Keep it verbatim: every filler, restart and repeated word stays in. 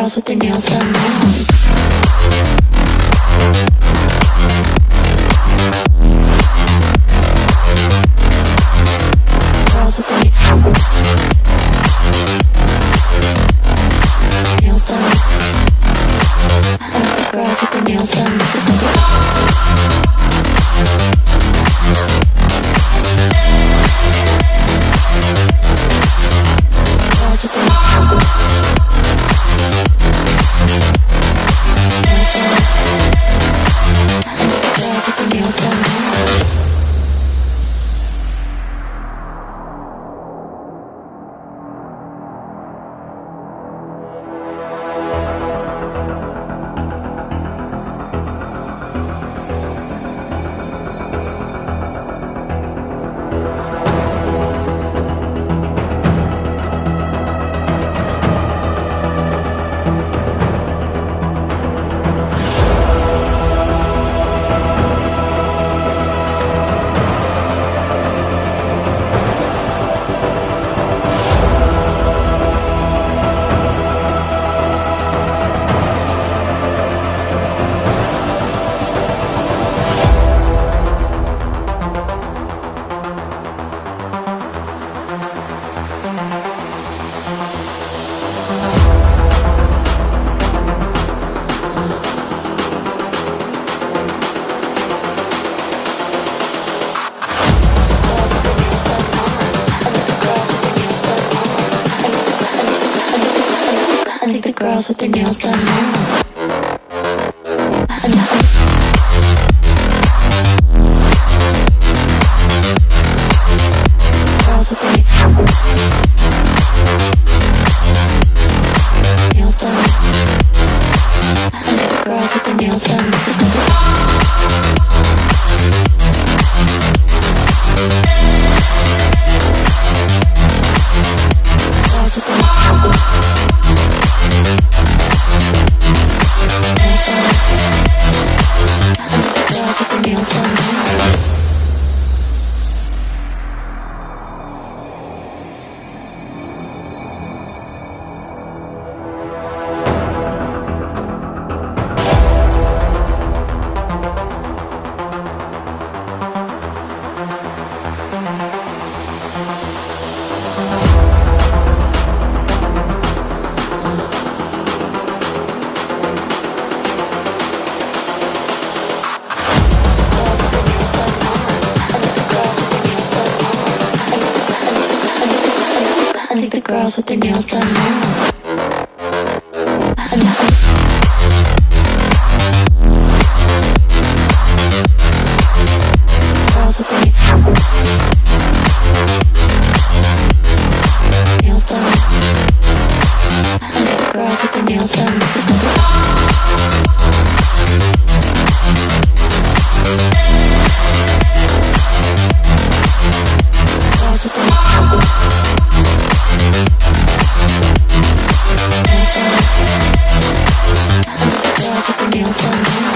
girls with their nails done now. Girls with their nails done. I like the girls with their nails done. Girls with their nails done. I think the girls with their nails done now. Girls with their nails done. I think the girls with their nails done. Girls with their girls with their nails done. I think the girls with their nails done now. Girls with their nails done. I think the girls with their nails done. Girls with their girls with their nails done.